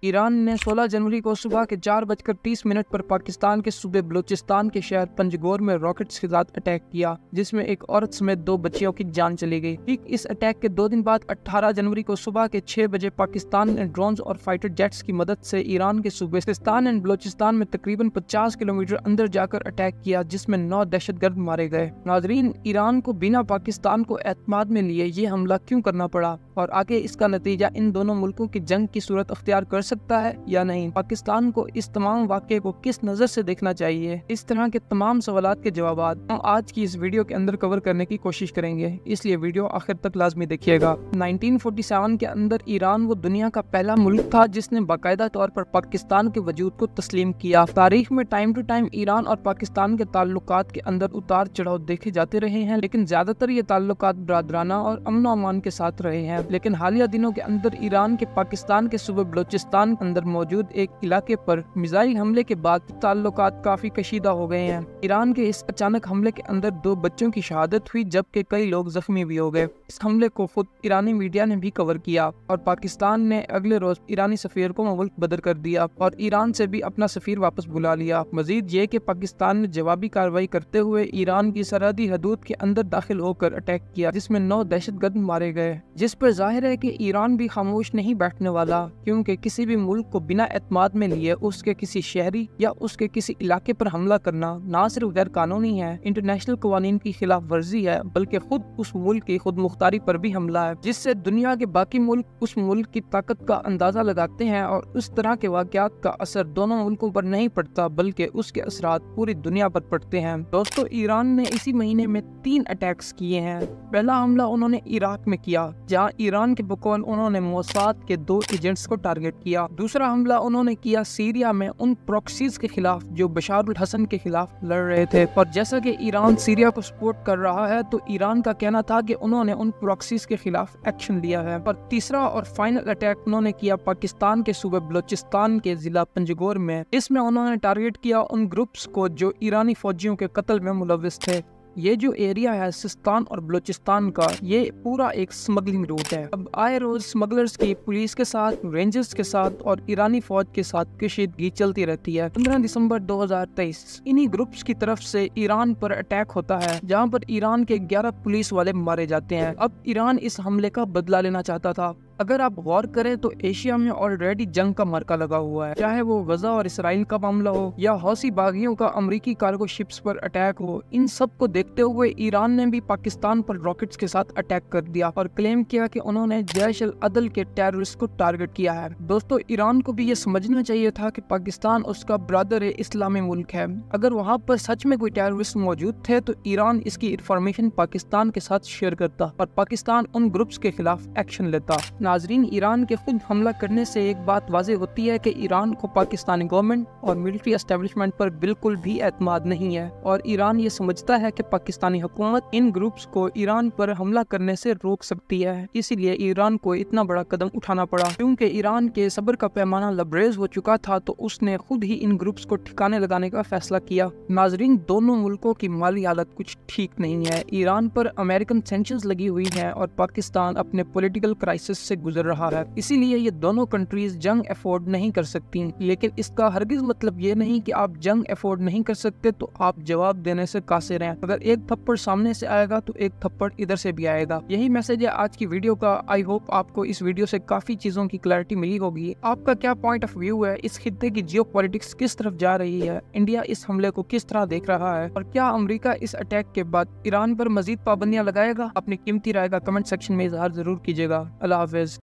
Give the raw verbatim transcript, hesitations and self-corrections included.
ایران نے سولہ جنوری کو صبح کے چار بج کر تیس منٹ پر پاکستان کے صوبے بلوچستان کے شہر پنجگور میں راکٹس کے ساتھ اٹیک کیا، جس میں ایک عورت سمیت دو بچیوں کی جان چلی گئی۔ ٹھیک اس اٹیک کے دو دن بعد اٹھارہ جنوری کو صبح کے چھ بجے پاکستان نے ڈرونز اور فائٹر جیٹس کی مدد سے ایران کے صوبے سیستان اینڈ بلوچستان میں تقریباً پچاس کلومیٹر اندر جا کر اٹیک کیا، جس میں نو دہشت گرد مارے گئے۔ ناظرین، ایران کو بنا پاکستان کو اعتماد میں لیے یہ حملہ کیوں کرنا پڑا اور آگے اس کا نتیجہ ان دونوں ملکوں کی جنگ کی صورت اختیار کر سکتا ہے یا نہیں؟ پاکستان کو اس تمام واقعے کو کس نظر سے دیکھنا چاہیے؟ اس طرح کے تمام سوالات کے جوابات ہم آج کی اس ویڈیو کے اندر کور کرنے کی کوشش کریں گے، اس لیے ویڈیو آخر تک لازمی دیکھیے گا۔ نائنٹین فورٹی سیون کے اندر ایران وہ دنیا کا پہلا ملک تھا جس نے باقاعدہ طور پر پاکستان کے وجود کو تسلیم کیا۔ تاریخ میں ٹائم ٹو ٹائم ایران اور پاکستان کے تعلقات کے اندر اتار چڑھاؤ دیکھے جاتے رہے ہیں، لیکن زیادہ تر یہ تعلقات برادرانہ اور امن و امان کے ساتھ رہے ہیں۔ لیکن حالیہ دنوں کے اندر ایران کے پاکستان کے صوبے بلوچستان کے اندر موجود ایک علاقے پر میزائل حملے کے بعد تعلقات کافی کشیدہ ہو گئے ہیں۔ ایران کے اس اچانک حملے کے اندر دو بچوں کی شہادت ہوئی، جبکہ کئی لوگ زخمی بھی ہو گئے۔ اس حملے کو خود ایرانی میڈیا نے بھی کور کیا اور پاکستان نے اگلے روز ایرانی سفیر کو ملک بدر کر دیا اور ایران سے بھی اپنا سفیر واپس بلا لیا۔ مزید یہ کہ پاکستان نے جوابی کارروائی کرتے ہوئے ایران کی سرحدی حدود کے اندر داخل ہو کر اٹیک کیا، جس میں نو دہشت گرد مارے گئے، جس پر ظاہر ہے کہ ایران بھی خاموش نہیں بیٹھنے والا، کیونکہ کسی بھی ملک کو بنا اعتماد میں لیے اس کے کسی شہری یا اس کے کسی علاقے پر حملہ کرنا نہ صرف غیر قانونی ہے، انٹرنیشنل قوانین کی خلاف ورزی ہے، بلکہ خود اس ملک کی خود مختاری پر بھی حملہ ہے، جس سے دنیا کے باقی ملک اس ملک کی طاقت کا اندازہ لگاتے ہیں اور اس طرح کے واقعات کا اثر دونوں ملکوں پر نہیں پڑتا بلکہ اس کے اثرات پوری دنیا پر پڑتے ہیں۔ دوستو، ایران نے اسی مہینے میں تین اٹیکس کیے ہیں۔ پہلا حملہ انہوں نے عراق میں کیا، جہاں ایران کے بقول انہوں نے موساد کے دو ایجنٹس کو ٹارگٹ کیا۔ دوسرا حملہ انہوں نے کیا سیریا میں ان پروکسیز کے خلاف جو بشار الحسن کے خلاف لڑ رہے تھے، اور جیسا کہ ایران سیریا کو سپورٹ کر رہا ہے تو ایران کا کہنا تھا کہ انہوں نے ان پروکسیز کے خلاف ایکشن لیا ہے۔ اور تیسرا اور فائنل اٹیک انہوں نے کیا پاکستان کے صوبے بلوچستان کے ضلع پنجگور میں۔ اس میں انہوں نے ٹارگٹ کیا ان گروپس کو جو ایرانی فوجیوں کے قتل میں ملوث تھے۔ یہ جو ایریا ہے سیستان اور بلوچستان کا، یہ پورا ایک سمگلنگ روٹ ہے۔ اب آئے روز سمگلرز کی پولیس کے ساتھ، رینجرز کے ساتھ اور ایرانی فوج کے ساتھ کشیدگی چلتی رہتی ہے۔ پندرہ دسمبر دو ہزار تیئیس انہی گروپس کی طرف سے ایران پر اٹیک ہوتا ہے، جہاں پر ایران کے گیارہ پولیس والے مارے جاتے ہیں۔ اب ایران اس حملے کا بدلہ لینا چاہتا تھا۔ اگر آپ غور کریں تو ایشیا میں آلریڈی جنگ کا مرکہ لگا ہوا ہے، چاہے وہ غزہ اور اسرائیل کا معاملہ ہو یا حوثی باغیوں کا امریکی کارگو شپس پر اٹیک ہو، ان سب کو دیکھتے ہوئے ایران نے بھی پاکستان پر راکٹس کے ساتھ اٹیک کر دیا اور کلیم کیا کہ انہوں نے جیش العدل کے ٹیررسٹ کو ٹارگٹ کیا ہے۔ دوستو، ایران کو بھی یہ سمجھنا چاہیے تھا کہ پاکستان اس کا برادر اسلامی ملک ہے۔ اگر وہاں پر سچ میں کوئی ٹیررسٹ موجود تھے تو ایران اس کی انفارمیشن پاکستان کے ساتھ شیئر کرتا اور پاکستان ان گروپس کے خلاف ایکشن لیتا۔ ناظرین، ایران کے خود حملہ کرنے سے ایک بات واضح ہوتی ہے کہ ایران کو پاکستانی گورنمنٹ اور ملٹری اسٹیبلشمنٹ پر بالکل بھی اعتماد نہیں ہے، اور ایران یہ سمجھتا ہے کہ پاکستانی حکومت ان گروپس کو ایران پر حملہ کرنے سے روک سکتی ہے۔ اسی لیے ایران کو اتنا بڑا قدم اٹھانا پڑا، کیونکہ ایران کے صبر کا پیمانہ لبریز ہو چکا تھا تو اس نے خود ہی ان گروپس کو ٹھکانے لگانے کا فیصلہ کیا۔ ناظرین، دونوں ملکوں کی مالی حالت کچھ ٹھیک نہیں ہے۔ ایران پر امریکن سینکشنز لگی ہوئی ہیں اور پاکستان اپنے پولیٹیکل کرائسس سے گزر رہا ہے، اسی لیے یہ دونوں کنٹریز جنگ افورڈ نہیں کر سکتی۔ لیکن اس کا ہرگز مطلب یہ نہیں کہ آپ جنگ افورڈ نہیں کر سکتے تو آپ جواب دینے سے قاصر ہیں۔ اگر ایک تھپڑ سامنے سے آئے گا تو ایک تھپڑ ادھر سے بھی آئے گا۔ یہی میسج ہے آج کی ویڈیو کا۔ آئی ہوپ آپ کو اس ویڈیو سے کافی چیزوں کی کلیئرٹی ملی ہوگی۔ آپ کا کیا پوائنٹ آف ویو ہے؟ اس خطے کی جیو پولیٹکس کس طرف جا رہی ہے؟ انڈیا اس حملے کو کس طرح دیکھ رہا ہے؟ اور کیا امریکہ اس اٹیک کے بعد ایران پر مزید پابندیاں لگائے گا؟ اپنی قیمتی رائے کا کمنٹ سیکشن میں اظہار ضرور کیجیے گا۔ اللہ حافظ۔